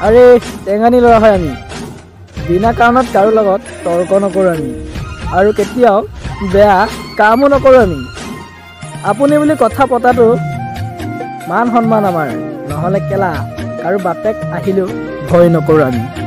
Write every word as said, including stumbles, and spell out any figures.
আৰে টেঙানি ল'ৰা হয় আমি বিনা কাৰণত কাৰো লগত তৰ্ক নকৰোঁ আমি আৰু কেতিয়াও বেয়া কামো নকৰোঁ আমি আপুনি বুলি কথা পতাটো মান সন্মান আমাৰ নহ'লে কেলা আৰু বাপেক আহিলেও ভয় নকৰোঁ আমি।